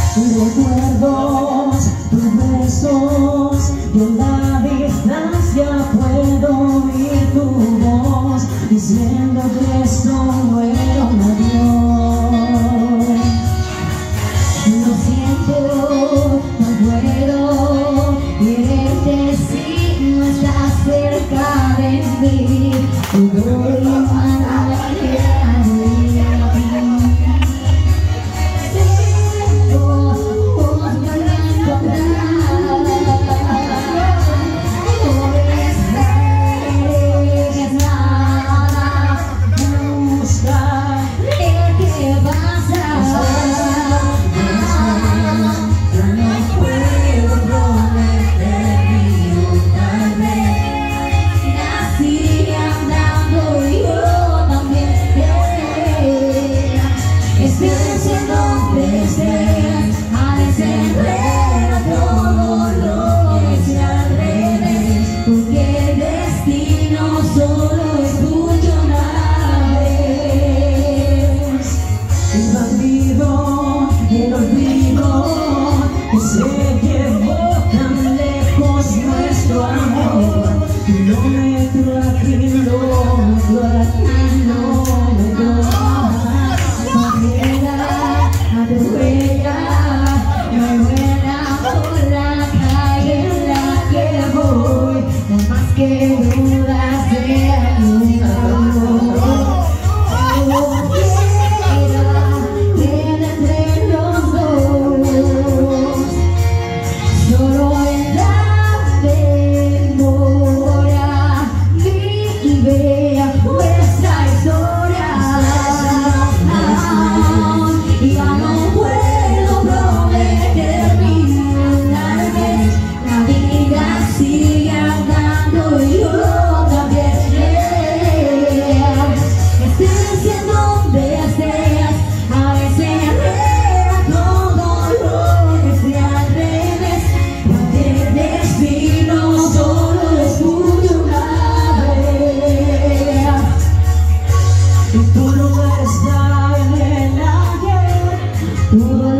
Recuerdos, tus besos, y en la distancia puedo oír tu voz diciendo que esto no era un adiós. Lo siento, no puedo quererte si no estás cerca de mí. Voy a el olvido que se llevó tan lejos nuestro amor. Kilómetro a kilómetro a kilómetro, manera a tu huella, me vuela por la calle en la que voy, no más que dudas de algún amor. Tu lugar está en el ayer.